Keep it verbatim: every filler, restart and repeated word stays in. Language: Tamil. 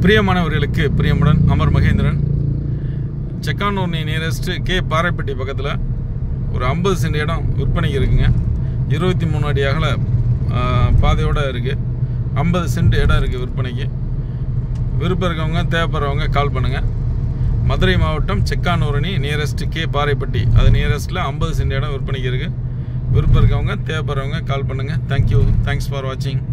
பிரியமானவர்களுக்கு பிரியமுடன் அமர் மகேந்திரன். செக்கானூர்னி நியரஸ்ட் கே பாறைப்பட்டி பக்கத்தில் ஒரு ஐம்பது சென்ட் இடம் விற்பனைக்கு இருக்குங்க. இருபத்தி மூணு அடி அகல பாதையோடு இருக்குது. ஐம்பது சென்ட் இடம் இருக்குது விற்பனைக்கு. விருப்பம் இருக்கவங்க தேவைப்படுறவங்க கால் பண்ணுங்கள். மதுரை மாவட்டம் செக்கானூரணி நியரஸ்ட் கே பாறைப்பட்டி, அது நியரஸ்ட்டில் ஐம்பது சென்ட் இடம் விற்பனைக்கு இருக்குது. விருப்பம் இருக்கவங்க தேவைப்படுறவங்க கால் பண்ணுங்கள். தேங்க்யூ. தேங்க்ஸ் ஃபார் வாட்சிங்.